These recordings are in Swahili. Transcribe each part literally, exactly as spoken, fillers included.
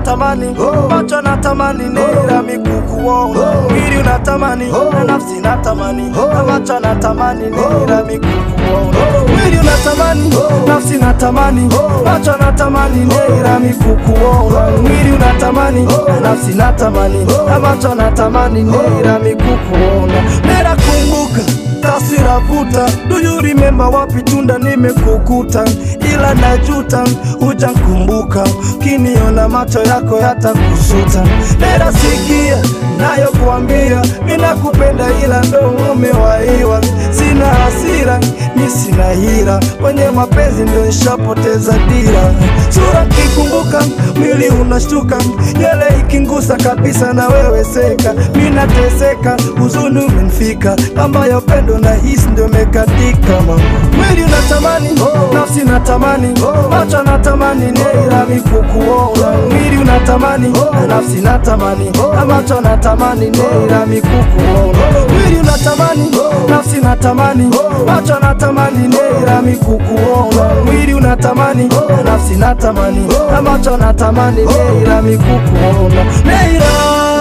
unatamani, macho natamani, nira mikukuona. Mwili unatamani, na nafsi natamani, na macho natamani, nira mikukuona. Mwili unatamani, nafsi natamani, macho natamani, nira mikukuona. Mwili unatamani, na nafsi natamani, na macho natamani, nira mikukuona. Nira kumbuka taswira vuta, do you remember wapi tunda nimekukuta? Ila najuta hujankumbuka, kiniona macho yako yatakusuta. Nera sikia nayo kuambia, mina kupenda ila ndo umewaiwa. Sina hasira, ni sina hila, kwenye mapenzi ndo nishapoteza dira. Sura kikumbuka, mwili unashtuka, yele ikingusa kabisa na wewe seka. Mina teseka, huzuni umenifika, kama ya pendo na hisi ndo mekatika. Mwili unatamani, nafsi natamani, macho natamani, nira mikukuona. Mwili unatamani, nafsi natamani, macho natamani, nira mikukuona. Mwili unatamani, nafsi natamani, macho natamani, nira mikukuona. Mwili unatamani, nafsi natamani, macho natamani, nira mikukuona. Nira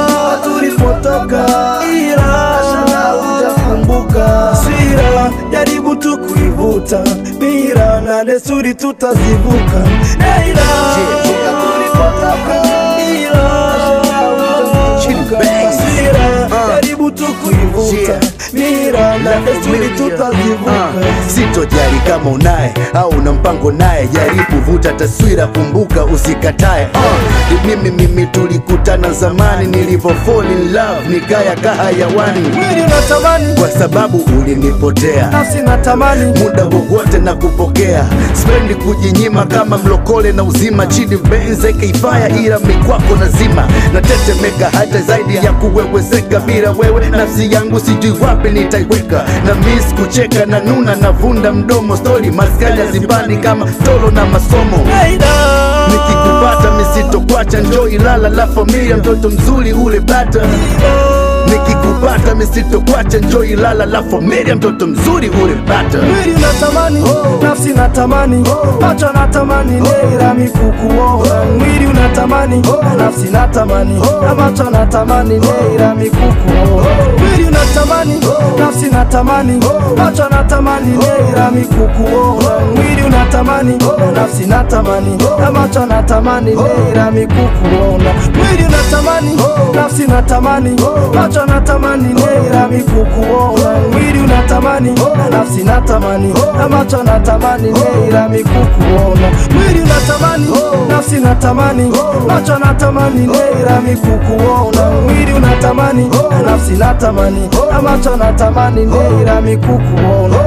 tulipotoka, ila hujakumbuka. Sira jaribu tu kuivuta, mira na desturi tutazivuka. Nira tulipotoka, ila hujakumbuka. Sira jaribu tu kuivuta, mira na desturi tutazivuka. Sitojali kama unaye au una mpango naye, jaribu vuta taswira, kumbuka usikatae. uh, Mimi mimi tulikutana zamani, nilivo fall in love nikaya kahayawani. Mwili unatamani, kwa sababu ulinipotea. nafsi natamani, muda wowote na kupokea. Spendi kujinyima kama mlokole na uzima. Chidi benze keifaya ila mikwako nazima. Na tetemeka hata zaidi ya kuwewezeka. Bila wewe nafsi yangu sijui wapi nitaiweka. Na miss kucheka na nuna na vunda mdomo. Story maskanya zibani kama tolo na masomo. Nikikupata misito kwacha, njoo ilala la familia, mtoto mzuri ule bata. Nikikupata misito kwacha, njoo ilala la familia, mtoto mzuri ule bata. Mwili unatamani, nafsi natamani, macho natamani, nira mikukuona. Mwili unatamani, nafsi natamani, macho natamani, nira mikukuona. Mwili unatamani, nafsi natamani, macho natamani, nira mikukuona. Mwili unatamani, nafsi natamani, macho natamani, nira mikukuona. Mwili unatamani, nafsi natamani, macho natamani, nira mikukuona. Mwili unatamani, nafsi natamani, macho natamani, nira mikukuona. Mwili unatamani, nafsi natamani, macho natamani, nira mikukuona. Mwili unatamani, nafsi natamani, macho natamani, nira mikukuona.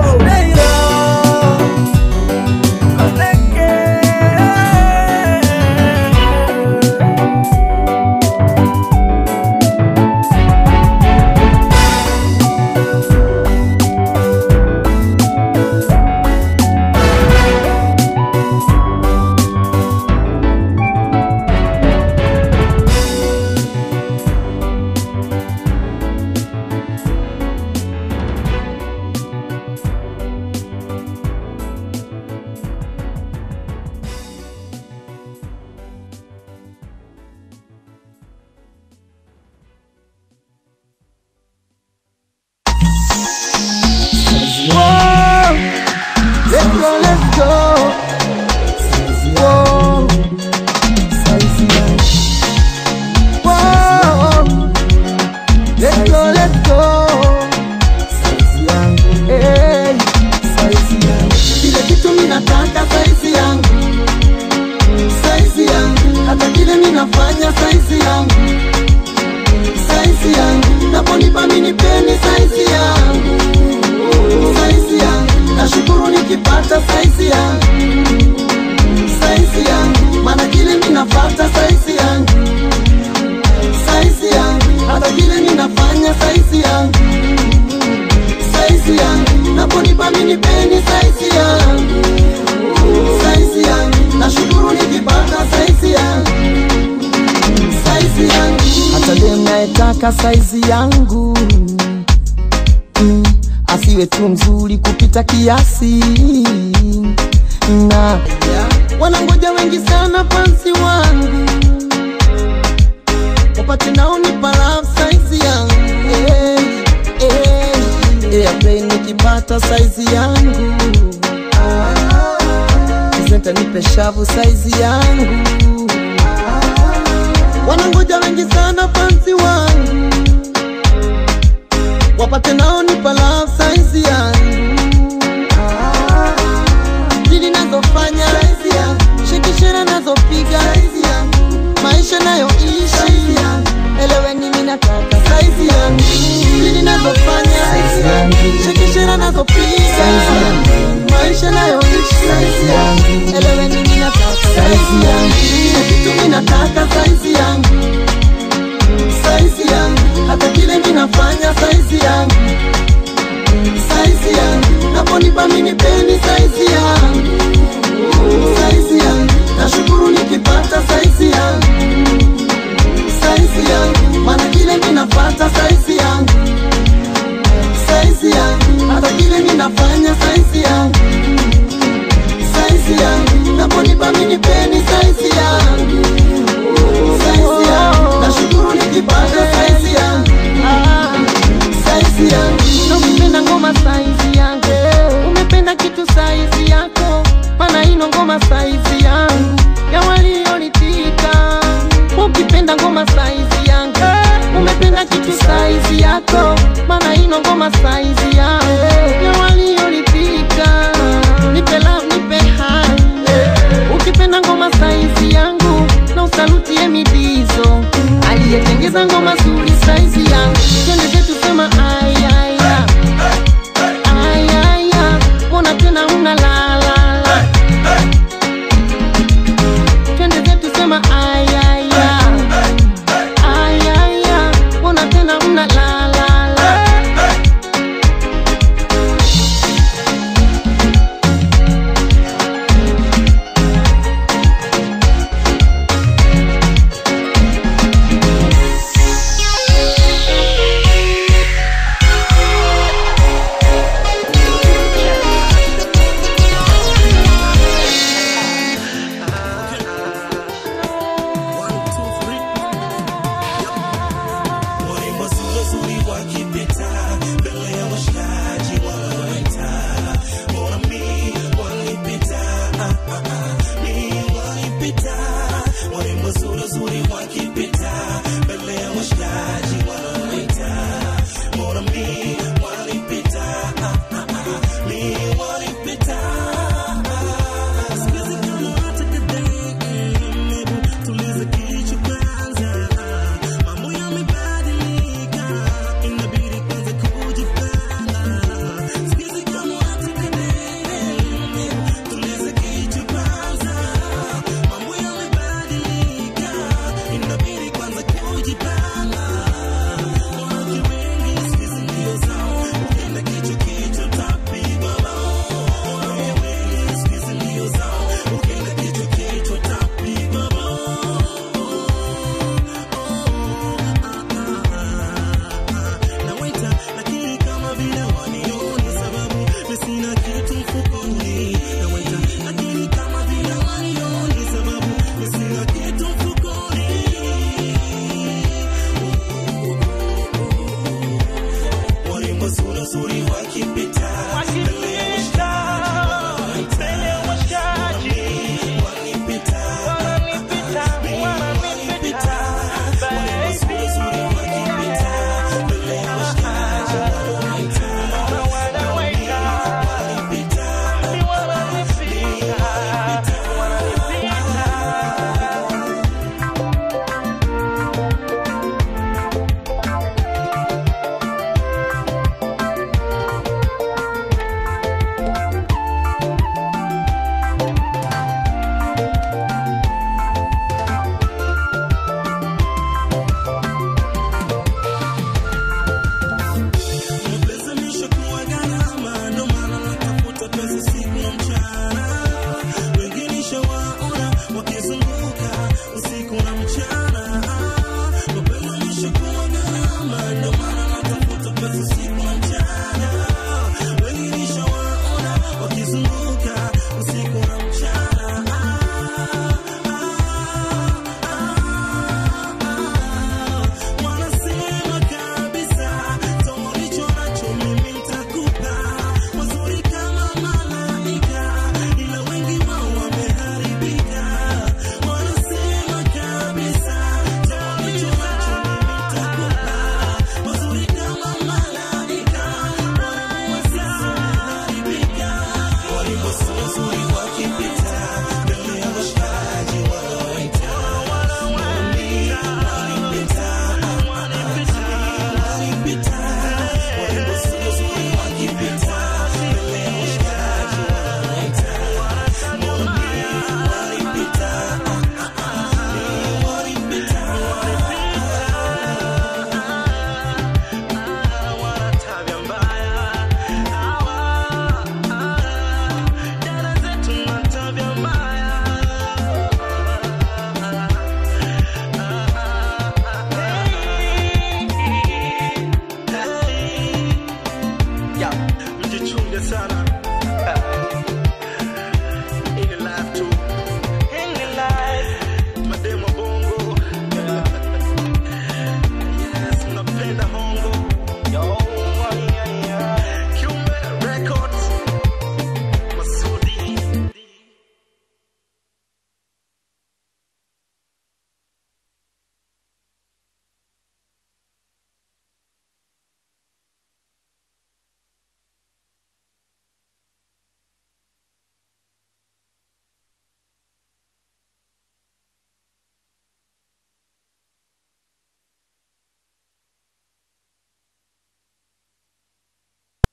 Saizi yangu mm, asiwe tu mzuri kupita kiasi na wanangoja wengi sana pansi wangu. nikipata saizi yangu, Kizenta nipe shavu saizi yangu. Wanangoja wengi sana fansi wangu, wapate nao nipa love saizi yangu. Dili nazofanya saizi yangu, shikishira nazopiga saizi yangu, maisha nayoishi eleweni mimi nataka saizi yangu. Dili nazofanya saizi yangu, shikishira nazopiga saizi yangu, maisha nayoishi saizi yangu, eleweni mimi nataka saizi yangu. Kitu mimi nataka saizi yangu, saizi yangu, hata kile mimi nafanya saizi yangu, saizi yangu, naponipa mimi peni saizi yangu, saizi yangu, nashukuru nikipata saizi yangu, saizi yangu, maana kile mimi nafata saizi yangu, saizi yangu, hata kile mimi nafanya saizi yangu, saizi yangu, naponipa mimi peni saizi yangu, saizi yangu, nashukuru nikipata saizi yangu, saizi yangu. Na umependa ngoma saizi yangu, umependa kitu saizi yako, maana ino ngoma saizi yangu ya walionitika. Ukipenda ngoma saizi yangu, umependa kitu saizi yako, maana ino ngoma saizi yangu ya walionitika. Nipe love, nipe hai, ukipenda ngoma saizi yangu, na usalutie Midizo aliyetengeza ngoma zuri saizi yangu. Twende zetu sema ai ai ai ai, mbona tena una la la la. Twende zetu sema ai ai ai ai, mbona tena una la la la.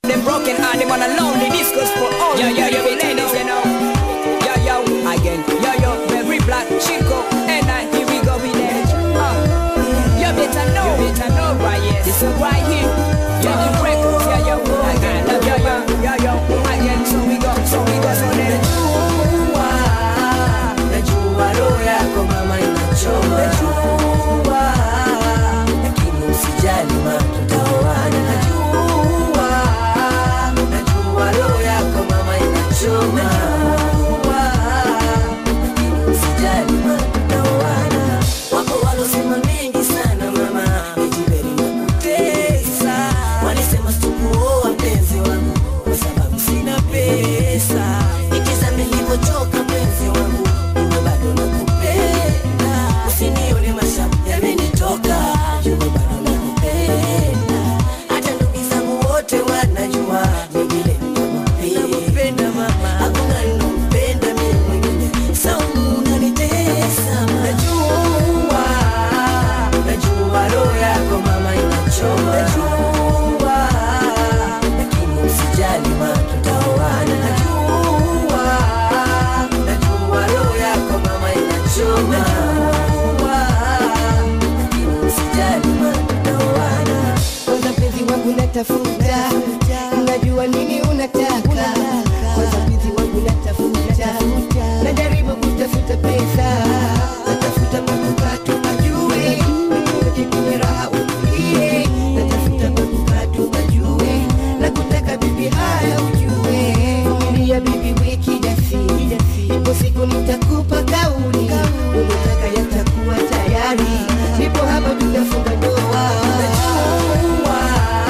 Them broken heart, them on a lonely discos for all. Yo, yo, yo, ladies, you know. Yo, yo, again. Yo, yo, very black Chico. And I, here we go with it. Uh, you better know. You better know, right? Yes. This is right here. Yo, the records, yo, yo. Again, yo, yo, yo, yo, again. So we go, so we go, so then. Najua, najua roho yako mama inachoma. Najua, lakini usijali ma tutaoana. Najua, najua roho yako mama inachoma. Najua, lakini usijali ma tutaoana. Wako walosema mengi sana mama, ejiberi na kutesa. Walisema sikuoa mpenzi wangu kwa sababu sina pesa. Nikiza nilipochoka mpenzi wangu, mimi bado nakupenda. Usinione mashamu yamenitoka, mimi bado nakupenda. Hata ndugu zangu wote wanajua mimi vile nakupenda mama. Hakuna ninampenda mimi mwingine, saumu unanitesa. Najua, najua roho yako mama inachoma. Najua, lakini usijali ma tutaoana. Najua, najua roho yako mama inachoma. Najua, lakini usijali ma tutaoana. Kwanza mpenzi wangu natafuta, unajua nini unataka. Kwanza mpenzi wangu natafuta, najaribu kutafuta pesa. Natafuta manukato majue, nikuweke kwenye raha utulie. Natafuta manukato majue, nakutaka bibi haya ujue. Vumilia bibi wiki dasi, ipo siku nitakupa kauli. Unataka yatakuwa tayari, nipo hapa tunafunga ndoa. Najua,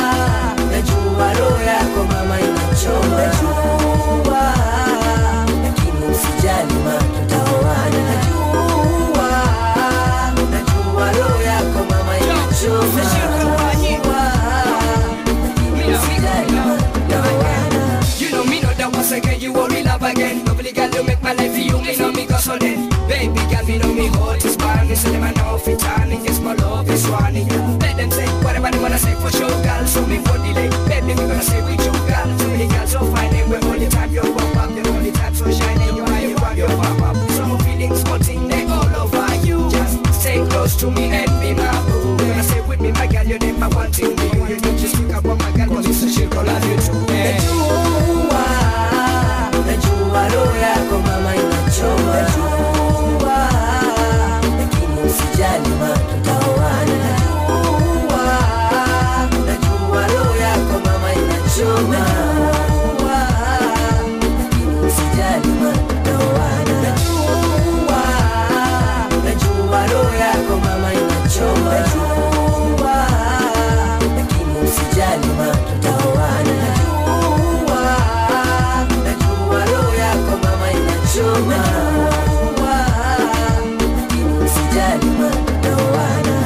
najua roho yako mama inachoma. Najua, lakini usijali ma tutaoana. Najua, najua roho yako mama inachoma. Najua, lakini usijali ma tutaoana. You know me know that once again you only love again. Nobody girl you make my life for you, me know me go so then. Baby girl me know me heart is burning, so them I know if it's turning, yes my love is running. Let them say whatever they wanna say for sure, girl. So me for delay, baby me gonna say with you, girl. So many girls so fine, and we're all the time you pop up, the only time so shining, you are you are you pop up. Some feelings floating, they all over you. Just stay close to me and be my boo. You gonna say with me, my girl, you never wanting me. You don't just look up on my girl, 'cause it's a shit, call you too. Najua, najua roho yako mama inachoma. Najua, lakini usijali ma tutaoana. Najua, najua roho yako mama inachoma. Najua, lakini usijali ma tutaoana. Najua, najua roho yako mama inachoma. Najua, lakini usijali ma tutaoana. Najua, najua roho yako mama inachoma. Najua, lakini usijali ma tutaoana.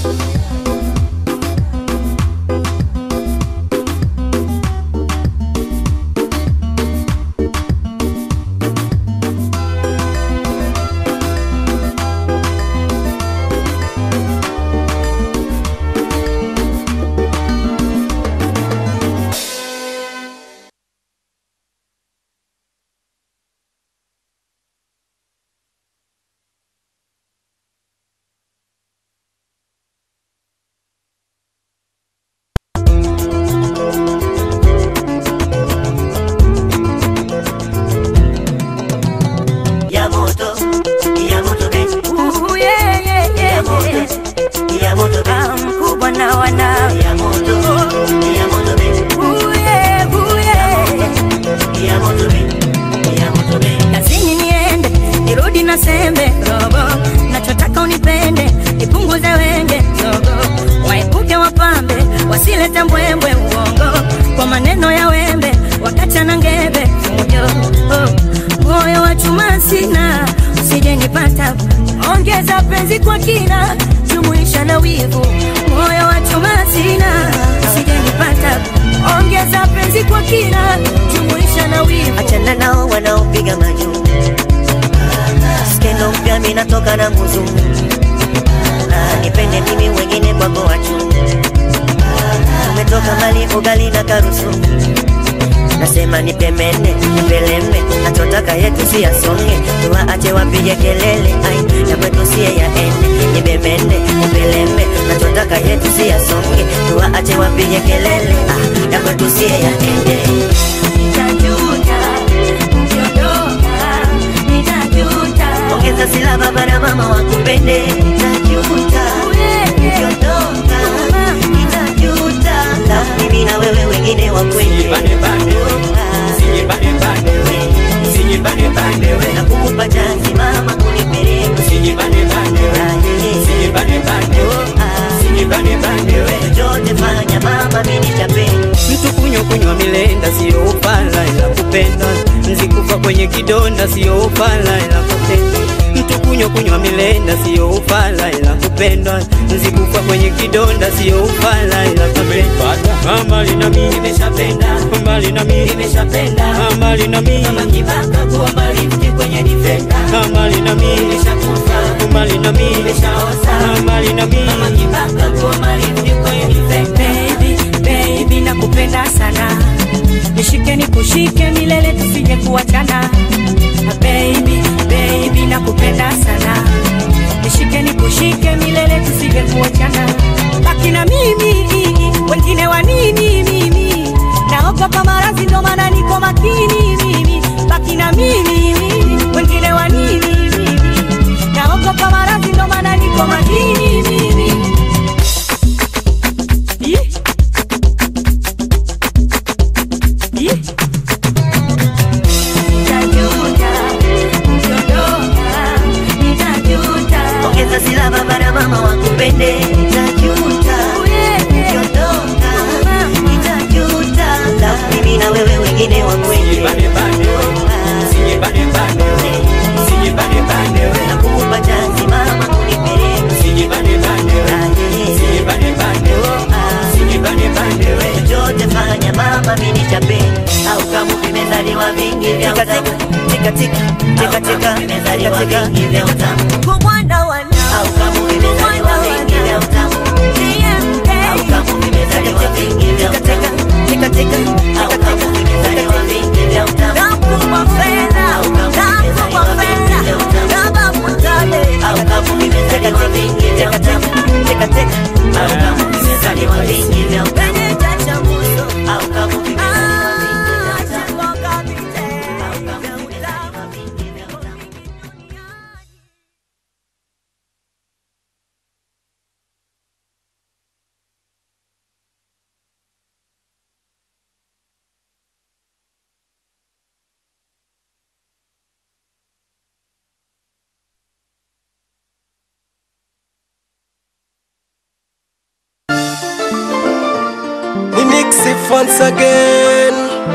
Ya moto, ya moto baby. Ooh, yeah, yeah, yeah, Ya moto, yeah. ya moto baby. Ah, mkubwa na wana. Ya moto, ya moto baby. Ooh, yeah, ooh, yeah. Ya moto baby, ya moto baby. Kazini niende, nirudi na sembe robo. Nachotaka unipende, nipunguze wenge zogo. Waepuke wapambe, wasilete mbwembwe uongo. Kwa maneno ya wembe, wakati na ngebe fujo. Oh, moyo wa chuma sina, usije nipata. Ongeza penzi kwa kina, jumuisha na wivu. Moyo wa chuma sina, usije nipata. Ongeza penzi kwa kina, jumuisha na wivu. Achana nao wanaopiga majuu. Skendo mpya mimi natoka na nguzu. Ah, nipende mimi wengine kwako wachu. Umetoka mali ugali na karusu. nasema nipemene, nipeleme, nachotaka yetu si yasonge, tuwaache wapige kelele, ai, ya kwetu siye yaende. Nipemene, nipeleme, nachotaka yetu si yasonge, tuwaache wapige kelele, ah, ya kwetu siye yaende. Nitajuta, ukiondoka, nitajuta. Ongeza sila baba na mama wakupende. Nitajuta, ukiondoka, nitajuta. Mimi na wewe wengine wakwende. Sijibane bane we, sijibane bane we, na kukupa chansi mama kunipeleka. Sijibane bane we, sijibane bane we, sijibane bane we, chochote fanya mama mimi nitapenda. Mtu kunywa kunywa milenda sio upala ila kupenda, nzikufa kwenye kidonda sio upala ila kupenda. Mtu kunywa kunywa milenda sio upala ila kupenda, nzikufa kwenye kidonda sio upala ila kupenda. Mbali na mimi nimeshapenda, mbali na mimi nimeshapenda, mbali na mimi kama kibaka kuwa mbali mti kwenye defender. Mbali na mimi nimeshakufa, mbali na mimi nimeshaoza, mbali na mimi kama kibaka kuwa mbali mti kwenye defender. Baby, baby nakupenda sana, nishike nikushike milele tusije kuachana. Baby, baby nakupenda sana, nishike nikushike milele tusije kuachana. Baki na mimi, wengine wa nini mimi? Naogopa maradhi ndo maana niko makini mimi. Baki na mimi, wengine wa nini mimi? Naogopa maradhi ndo maana niko makini mimi. Yeah. Yeah. Ongeza sila baba na mama wakupende. Nitajuta, ukiondoka, nitajuta. Mimi na wewe wengine wakwende. Sijibane bane we, sijibane bane we, sijibane bane we, na kukupa chansi mama kunipeleka. Sijibane bane we, sijibane bane we, sijibane bane we, chochote fanya mama mimi nitapenda. Au kama vimezaliwa vingi vya utamu, tika tika, tika tika, vimezaliwa vingi vya utamu. Kumwanda wana au kama vimezaliwa vingi vya utamu. Au kama vimezaliwa vingi vya utamu. Tika tika, au kama vimezaliwa vingi vya utamu. Nakupa fedha, nakupa fedha, kama mutale. Au kama vimezaliwa vingi vya utamu. Tika tika, au kama vimezaliwa vingi vya utamu. Au kama vimezaliwa vingi vya utamu. Nixif once again.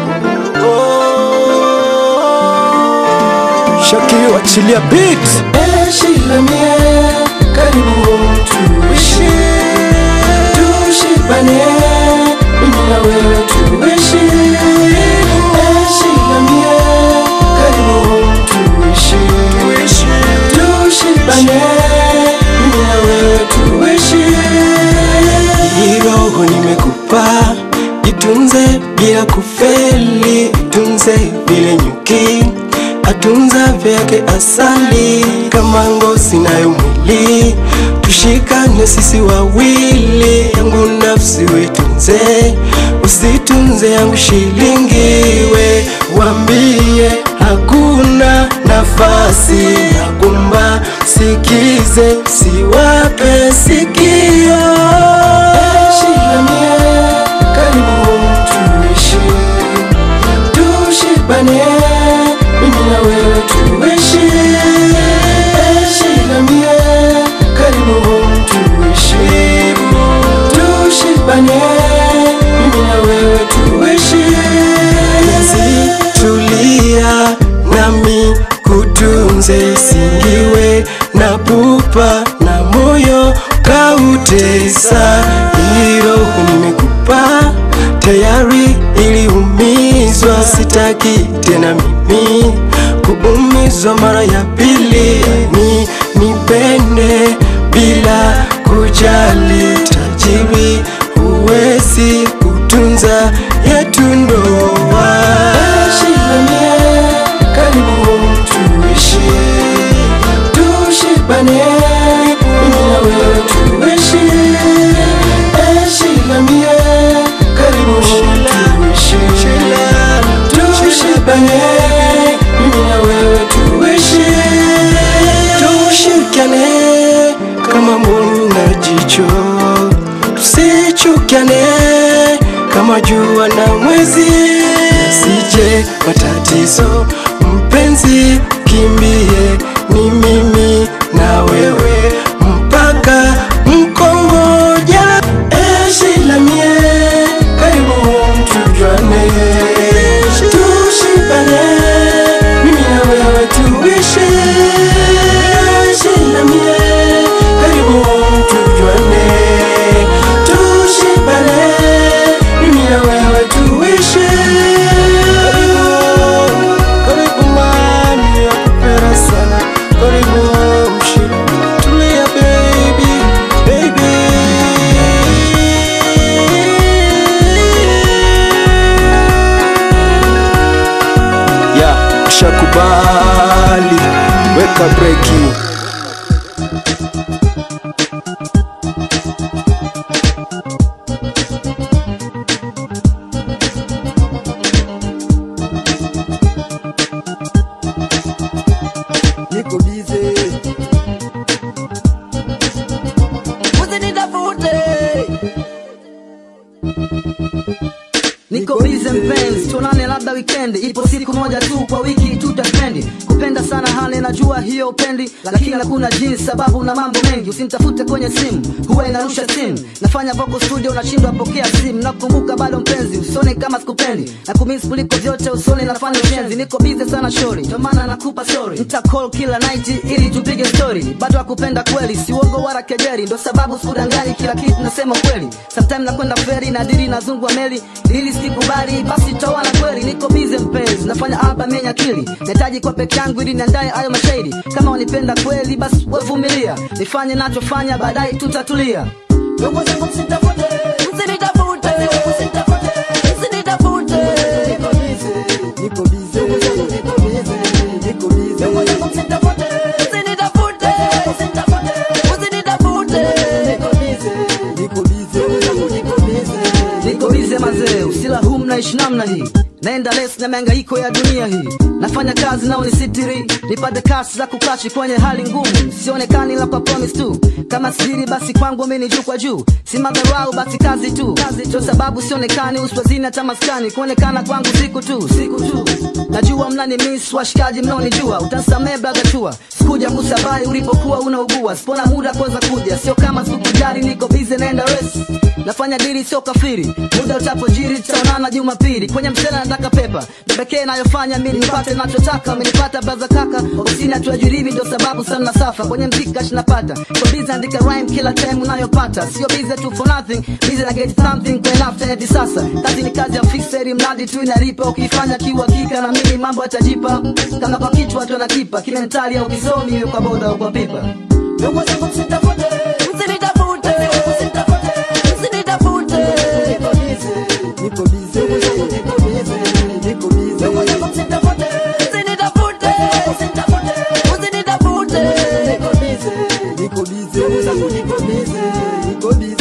Oh. Shaki wachilia beat. Eshila mie, karibu tuishi, tushibane, mimi na wewe tuishi. Eshila mie, karibu tuishi, tushibane, mimi na wewe tuishi. Roho nimekupa, jitunze bila kufeli, tunze vile nyuki atunza vyake asali, kama ngozi nayo mwili, tushikane sisi wawili. Yangu nafsi wetunze, usitunze yangu shilingi. We wambie hakuna nafasi, nakumba sikize, siwape sikio. Eshila karibu tuishi, tushibane, mimi na wewe tuishi. Eshila karibu tuishi, tushibane, mimi na wewe tuishi. Tulia nami kutunze, singiwe na pupa na moyo kautesa. Hilo nimekupa tayari, iliumizwa, sitaki tena mimi kuumizwa mara ya pili. Ni nipende bila kujali tajiri, huwezi kutunza yetu ndoa. tushirikiane kama jua na mwezi, sije matatizo mpenzi, kimbie ni mimi na wewe mpaka mkongoja. Eshi la mie karibu tujuane, tushibane mimi na wewe tuishi. Eshi la mie karibu tujuane, tushibane mimi na wewe tuishi. Karibu mami nakupenda sana, karibu mshika tulia baby baby. Ya shakubali weka breki. Niko busy, usinitafute. Niko busy mpenzi, tuonane labda weekend. Ipo siku moja tu kwa wiki tutapendi. Kupenda sana hali najua hiyo upendi, lakini hakuna jinsi sababu na mambo mengi. Usinitafute kwenye simu, huwa inarusha simu. Nafanya vocal studio unashindwa pokea simu. Nakumbuka bado mpenzi, usone kama sikupendi. Nakumiss kuliko vyote usone nafanya ushenzi. Niko busy sana shori, ndio maana nakupa story. Nita call kila night ili tupige story. Bado nakupenda kweli, si uongo wala kejeli. Ndio sababu sikudangani, kila kitu nasema kweli. Sometimes nakwenda ferry na dili nazungwa meli. Dili sikubali basi toa na kweli. Niko busy mpenzi, nafanya album yenye akili. Nahitaji kwa peke yangu ili niandae hayo mashairi. Kama unipenda kweli basi wevumilia, nifanye nachofanya baadaye tutatulia. Ndugu zangu msitafute, msinitafute, msinitafute, msinitafute. Niko busy, niko busy, niko busy, niko busy. Ndugu zangu msitafute, msinitafute, msinitafute, msinitafute. Niko busy, niko busy, niko busy, niko busy mazee. Usila hum naishi namna hii, naenda les na mengaiko ya dunia hii. Nafanya kazi na unisitiri, nipate kasi za kukashi kwenye hali ngumu. Sionekani la kwa promise tu, kama siri basi kwangu mimi juu kwa juu. Si madharau basi kazi tu, ndio sababu sionekani uswazini hata maskani. Kuonekana kwangu siku tu, siku tu. Najua mnani miss washikaji mnaonijua, utasamee brother chua. Sikuja kusabai ulipokuwa unaugua, sipona muda kwanza kuja. Sio kama sikujali, niko busy naenda race. Nafanya dili sio kafiri, muda utapojiri tutaonana Jumapili. Kwenye msela nataka pepa, ndio pekee nayofanya mimi nipate nachotaka. Umenipata brother kaka, ofisini tuajiribi ndio sababu sana safa. Kwenye mziki cash napata, kwa busy andika rhyme kila time unayopata. Sio busy tu for nothing, busy na get something kwa enough hadi sasa. Kazi ni kazi ya fixed mradi tu inalipa. Ukifanya kiuhakika na mimi mambo yatajipa. Kama kwa kichwa tu nakipa, kimentali au kisomi iwe kwa boda au kwa pipa. Ndugu zangu msitafute, msinitafute, msinitafute, msinitafute. Niko busy, niko busy, niko busy, niko busy. Ndugu zangu msitafute, msinitafute, msinitafute, msinitafute. Niko busy, niko busy, ndugu zangu niko busy, niko busy.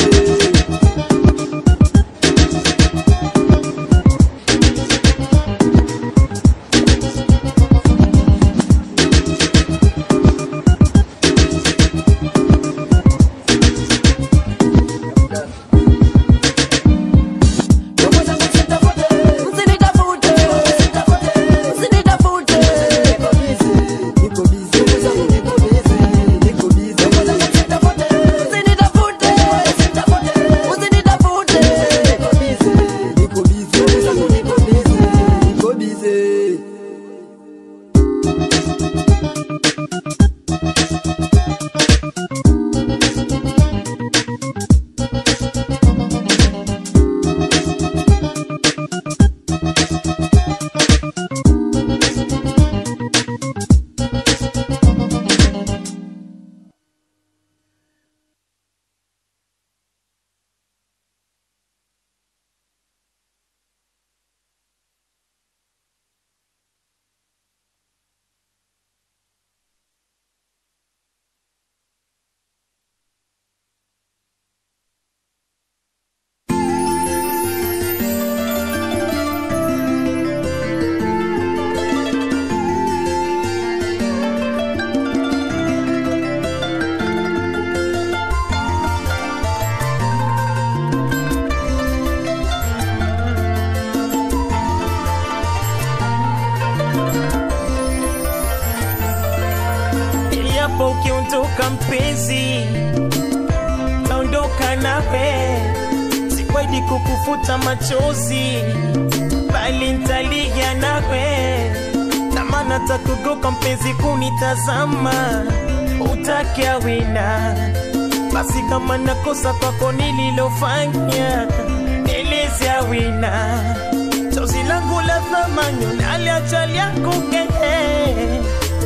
kumbuka mpenzi, taondoka nawe, sikwaidi kukufuta machozi, bali nitalia nawe. Tamana takugoka mpenzi kunitazama, utake awina. Basi kama nakosa kwako nililofanya, eleze awina. Chozi langu la thamani unaliacha lyako kehe,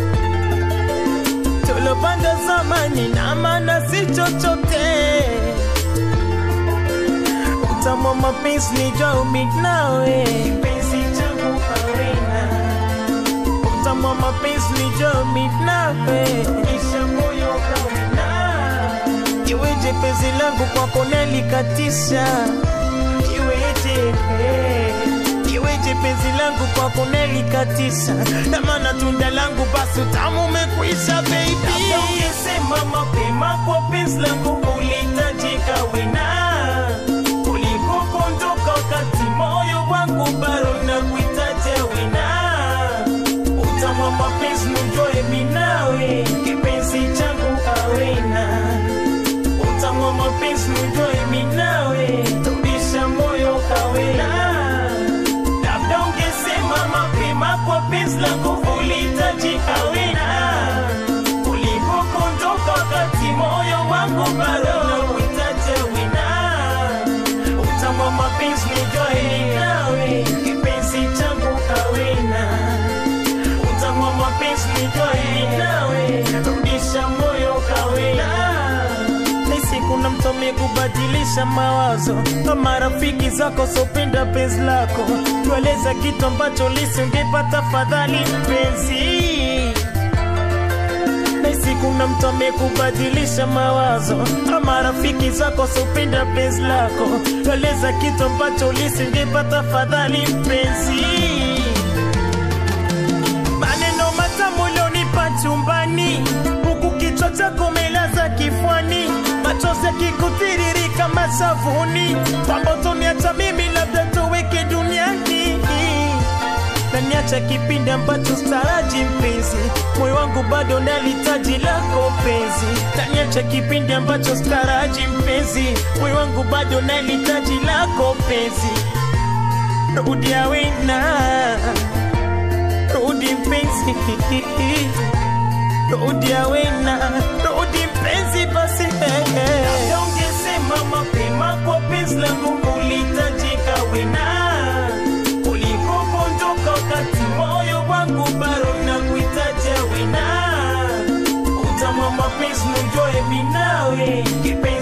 tulopanda zamani na maana si chochote. Utamwa mapenzi nijua umid nawe, kipenzi changu awina. Utamwa mapenzi nijua umid nawe, isha moyo kawina. Iweje penzi langu kwako nalikatisha, iweje Iweje penzi langu kwako nalikatisha, na maana tunda langu basi utamu umekwisha baby. Labda ungesema mapema kwa penzi langu ulihitajika wena, kuliko kuondoka wakati moyo wangu bado nakuhitaji wena. Utamwa mapenzi nijue mimi nawe, kipenzi changu awena. Utamwa mapenzi nijue mimi nawe, rudisha moyo kawena. Labda ungesema mapema kwa penzi langu ulihitajika wena, kuliko kuondoka wakati moyo wangu bado nakuhitaji wena. Utamwa mapenzi nijue mimi nawe, kipenzi changu kawena. Utamwa mapenzi nijue mimi nawe, rudisha moyo kawena. Kuna mtu amekubadilisha mawazo, kama rafiki zako sopenda penzi lako, tueleza kitu ambacho lisingepata fadhali mpenzi. Naisi kuna mtu amekubadilisha mawazo, kama rafiki zako sopenda penzi lako, tueleza kitu ambacho lisingepata fadhali mpenzi. Maneno matamu ulionipa chumbani, huku kichwa chako umelaza kifuani, machozi yakikutiririka mashavuni, kwamba utoniacha mimi labda tuweke duniani. Na niacha kipindi ambacho staraji mpenzi, moyo wangu bado nalihitaji lako penzi. Na niacha kipindi ambacho staraji mpenzi, moyo wangu bado nalihitaji lako penzi. Rudi awena, rudi mpenzi, rudi awena, rudi mpenzi basi. Labda ungesema mapema kwa penzi langu ulihitajika wena, kuliko kuondoka wakati moyo wangu bado nakuhitaji wena. Utamwa mapenzi nijue mimi nawe, kipenzi